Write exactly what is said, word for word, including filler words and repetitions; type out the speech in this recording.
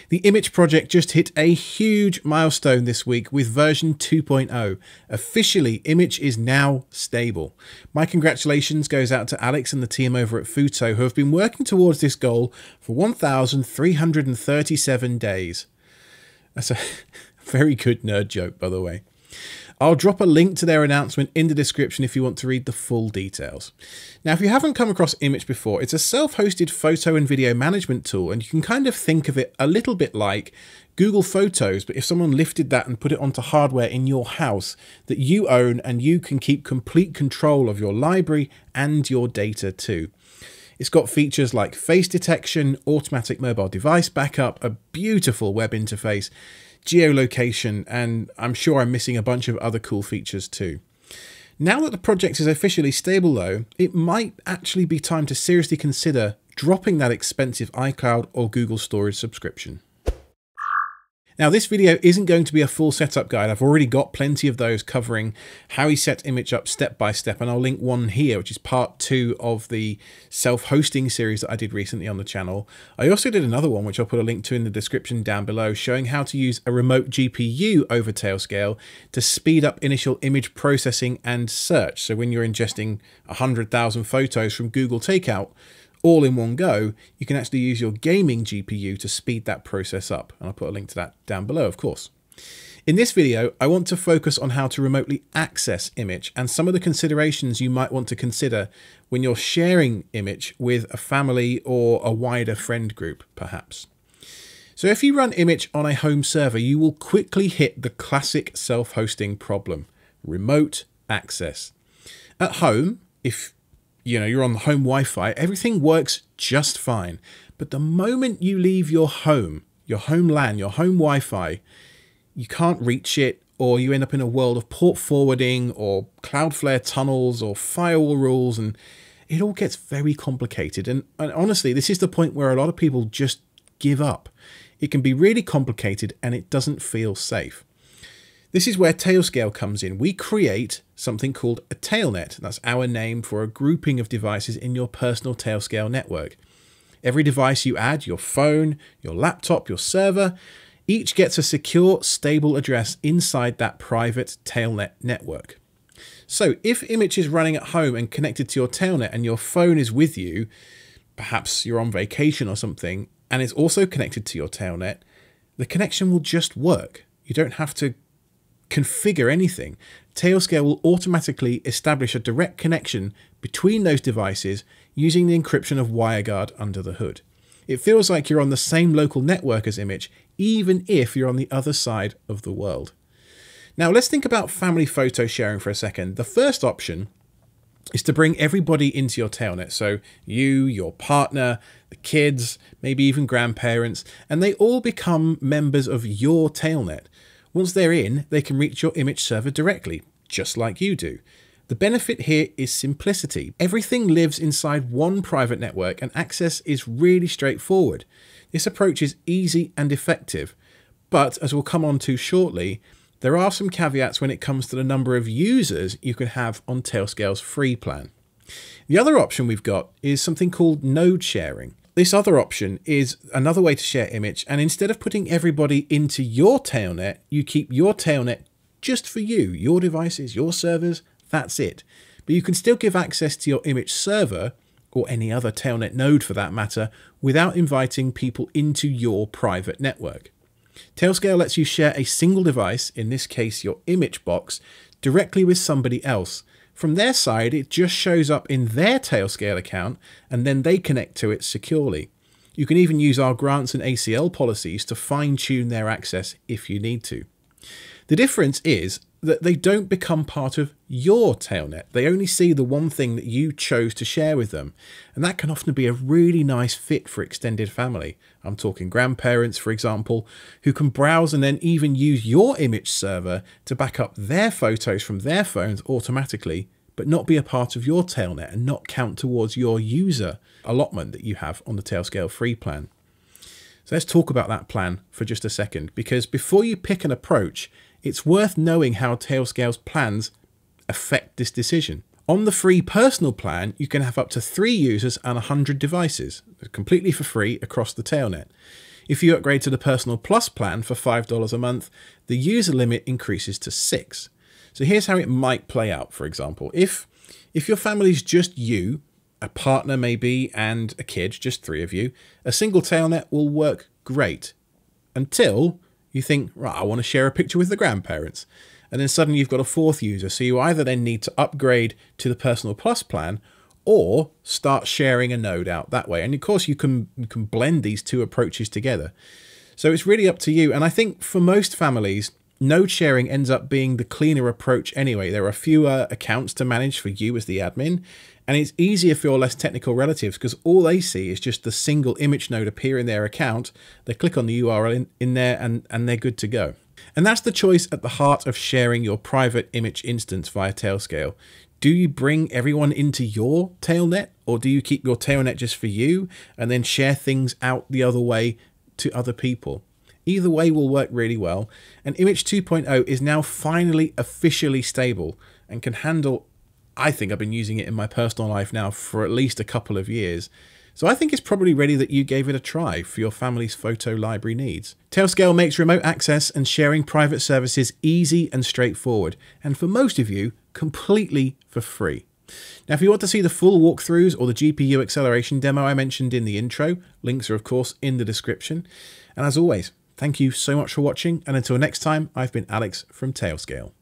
The Immich project just hit a huge milestone this week with version two point oh. Officially, Immich is now stable. My congratulations goes out to Alex and the team over at Futo, who have been working towards this goal for one thousand three hundred thirty-seven days. That's a very good nerd joke, by the way. I'll drop a link to their announcement in the description if you want to read the full details. Now, if you haven't come across Immich before, it's a self-hosted photo and video management tool, and you can kind of think of it a little bit like Google Photos, but if someone lifted that and put it onto hardware in your house that you own, and you can keep complete control of your library and your data too. It's got features like face detection, automatic mobile device backup, a beautiful web interface, geolocation, and I'm sure I'm missing a bunch of other cool features too. Now that the project is officially stable though, it might actually be time to seriously consider dropping that expensive iCloud or Google storage subscription. Now, this video isn't going to be a full setup guide. I've already got plenty of those covering how he set Immich up step by step, and I'll link one here, which is part two of the self-hosting series that I did recently on the channel. I also did another one, which I'll put a link to in the description down below, showing how to use a remote G P U over Tailscale to speed up initial image processing and search. So when you're ingesting one hundred thousand photos from Google Takeout, all in one go, you can actually use your gaming G P U to speed that process up. And I'll put a link to that down below, of course. In this video, I want to focus on how to remotely access Immich and some of the considerations you might want to consider when you're sharing Immich with a family or a wider friend group, perhaps. So if you run Immich on a home server, you will quickly hit the classic self-hosting problem: remote access. At home, if you know, you're on the home Wi-Fi, everything works just fine. But the moment you leave your home, your home LAN, your home Wi-Fi, you can't reach it, or you end up in a world of port forwarding or Cloudflare tunnels or firewall rules, and it all gets very complicated. And, and honestly, this is the point where a lot of people just give up. It can be really complicated and it doesn't feel safe. This is where Tailscale comes in. We create something called a Tailnet. That's our name for a grouping of devices in your personal Tailscale network. Every device you add, your phone, your laptop, your server, each gets a secure, stable address inside that private Tailnet network. So if Immich is running at home and connected to your Tailnet and your phone is with you, perhaps you're on vacation or something, and it's also connected to your Tailnet, the connection will just work. You don't have to configure anything. Tailscale will automatically establish a direct connection between those devices using the encryption of WireGuard under the hood. It feels like you're on the same local network as Immich, even if you're on the other side of the world. Now let's think about family photo sharing for a second. The first option is to bring everybody into your Tailnet. So you, your partner, the kids, maybe even grandparents, and they all become members of your Tailnet. Once they're in, they can reach your Immich server directly, just like you do. The benefit here is simplicity. Everything lives inside one private network and access is really straightforward. This approach is easy and effective, but as we'll come on to shortly, there are some caveats when it comes to the number of users you can have on Tailscale's free plan. The other option we've got is something called node sharing. This other option is another way to share Immich, and instead of putting everybody into your Tailnet, you keep your Tailnet just for you, your devices, your servers, that's it. But you can still give access to your Immich server, or any other Tailnet node for that matter, without inviting people into your private network. Tailscale lets you share a single device, in this case your Immich box, directly with somebody else. From their side, it just shows up in their Tailscale account, and then they connect to it securely. You can even use our grants and A C L policies to fine-tune their access if you need to. The difference is that they don't become part of your Tailnet. They only see the one thing that you chose to share with them, and that can often be a really nice fit for extended family. I'm talking grandparents, for example, who can browse and then even use your Immich server to back up their photos from their phones automatically, but not be a part of your Tailnet and not count towards your user allotment that you have on the Tailscale free plan. So let's talk about that plan for just a second, because before you pick an approach, it's worth knowing how Tailscale's plans affect this decision. On the free personal plan, you can have up to three users and one hundred devices, completely for free across the Tailnet. If you upgrade to the Personal Plus plan for five dollars a month, the user limit increases to six. So here's how it might play out, for example. If, if your family's just you, a partner maybe, and a kid, just three of you, a single Tailnet will work great until you think, right, I want to share a picture with the grandparents. And then suddenly you've got a fourth user. So you either then need to upgrade to the Personal Plus plan or start sharing a node out that way. And of course you can, you can blend these two approaches together. So it's really up to you. And I think for most families, node sharing ends up being the cleaner approach anyway. There are fewer accounts to manage for you as the admin, and it's easier for your less technical relatives because all they see is just the single Immich node appear in their account. They click on the U R L in, in there and, and they're good to go. And that's the choice at the heart of sharing your private Immich instance via Tailscale. Do you bring everyone into your Tailnet, or do you keep your Tailnet just for you and then share things out the other way to other people? Either way will work really well. And Immich two point oh is now finally officially stable and can handle, I think I've been using it in my personal life now for at least a couple of years. So I think it's probably ready that you gave it a try for your family's photo library needs. Tailscale makes remote access and sharing private services easy and straightforward, and for most of you, completely for free. Now, if you want to see the full walkthroughs or the G P U acceleration demo I mentioned in the intro, links are of course in the description. And as always, thank you so much for watching, and until next time, I've been Alex from Tailscale.